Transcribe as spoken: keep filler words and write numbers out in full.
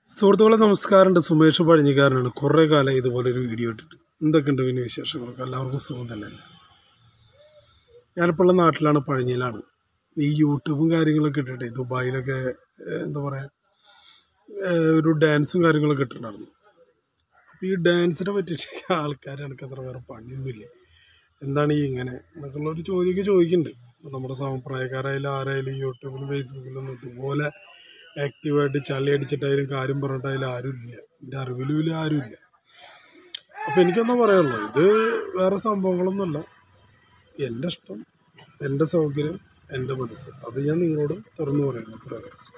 സുഹൃത്തുക്കളെ നമസ്കാരമുണ്ട്. സുമേഷ് പഴഞ്ഞിക്കാരനാണ്. കുറേ കാലം ഇതുപോലൊരു വീഡിയോ ഇട്ടിട്ട്. എന്തൊക്കെയുണ്ട് പിന്നെ വിശേഷങ്ങളൊക്കെ? എല്ലാവർക്കും സുഖം തന്നെ. ഞാനിപ്പോൾ ഉള്ള നാട്ടിലാണ്, പഴഞ്ഞിയിലാണ്. ഈ യൂട്യൂബും കാര്യങ്ങളൊക്കെ ഇട്ടിട്ട് ദുബായിലൊക്കെ എന്താ പറയുക ഒരു ഡാൻസും കാര്യങ്ങളൊക്കെ ഇട്ടിട്ടുണ്ടായിരുന്നു. അപ്പോൾ ഈ ഡാൻസിനെ പറ്റിയിട്ട് ആൾക്കാർ എനിക്ക് അത്ര വേറെ പണിയൊന്നുമില്ല, എന്താണ് ഈ ഇങ്ങനെ എന്നൊക്കെയുള്ളൊരു ചോദ്യമൊക്കെ ചോദിക്കുന്നുണ്ട്. നമ്മുടെ സമപ്രായക്കാരായാലും ആരായാലും യൂട്യൂബിലും ഫേസ്ബുക്കിലൊന്നും ഇതുപോലെ ആക്റ്റീവായിട്ട് ചളി അടിച്ചിട്ടായാലും കാര്യം പറഞ്ഞിട്ടായാലും ആരുമില്ല, എൻ്റെ അറിവിലും ആരുമില്ല. അപ്പോൾ എനിക്കൊന്നും പറയാനുള്ളൂ, ഇത് വേറെ സംഭവങ്ങളൊന്നുമല്ല. എൻ്റെ ഇഷ്ടം, എൻ്റെ സൗകര്യം, എൻ്റെ മനസ്സ്, അത് ഞാൻ നിങ്ങളോട് തുറന്നു പറയുന്നു. അത്രയാണ്.